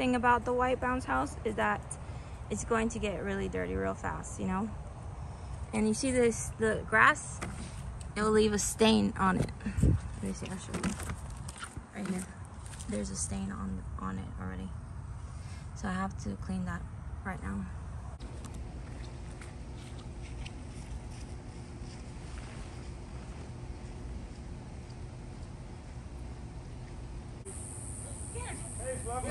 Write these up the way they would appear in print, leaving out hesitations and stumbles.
thing about the white bounce house is that it's going to get really dirty real fast, you know? And you see this, the grass, it will leave a stain on it. Let me see, I'll show you. Right here. There's a stain on it already. So I have to clean that right now. Hey, Fluffy.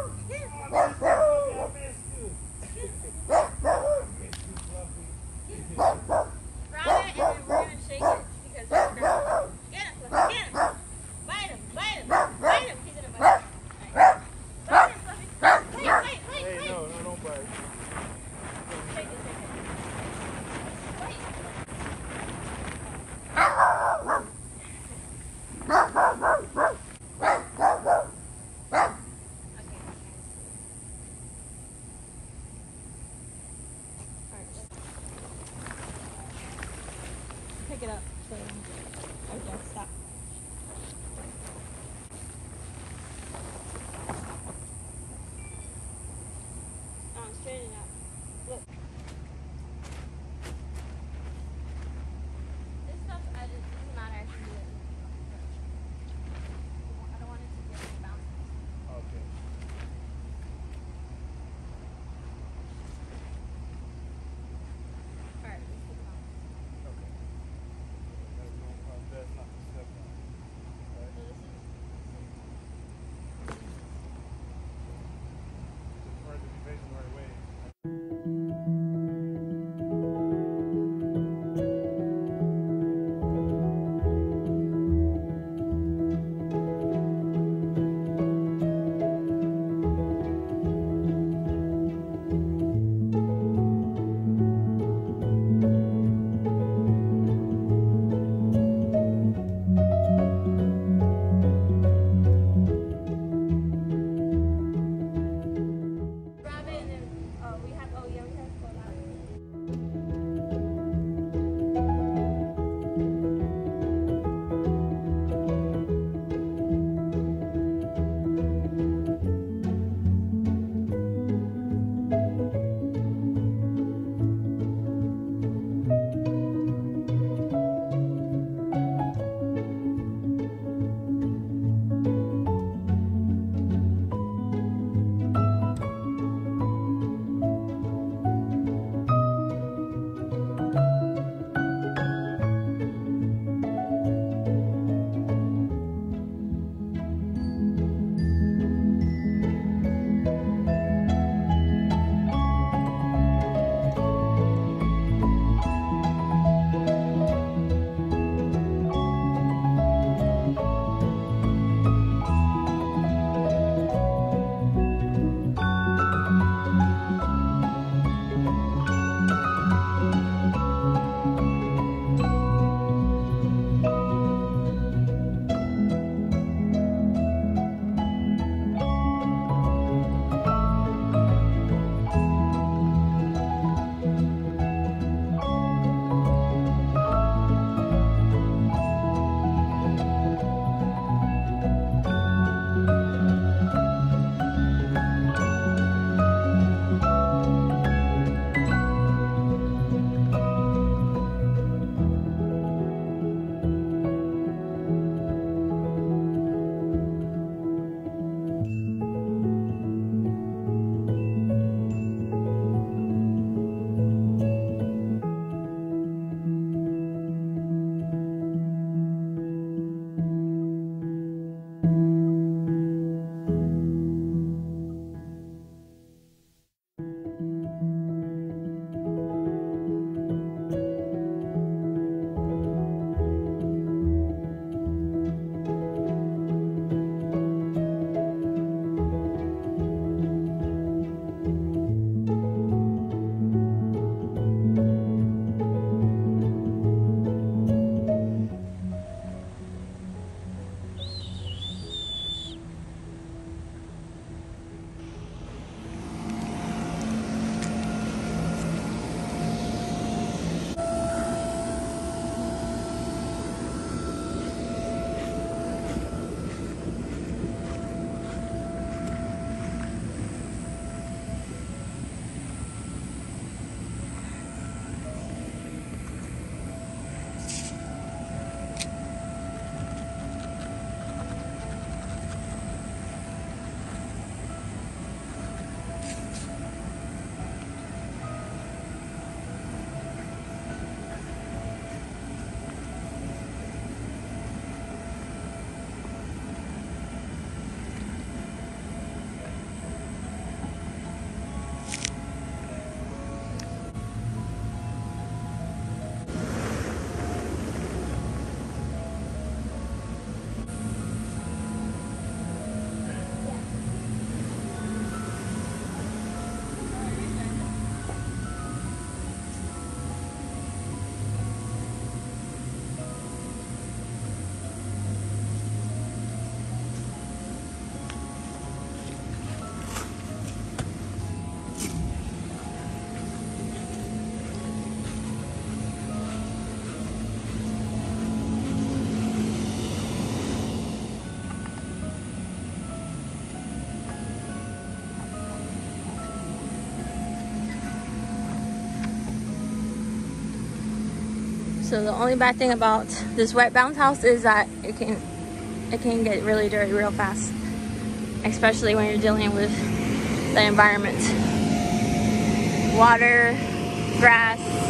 Pick it up. So, okay, stop. Straighten it out. Look. This stuff, it doesn't matter. I can do it. I don't want it to get bouncy. Okay. Alright, let's put it on. Okay. That's not the step. So the only bad thing about this wet bounce house is that it can get really dirty real fast, especially when you're dealing with the environment. Water, grass,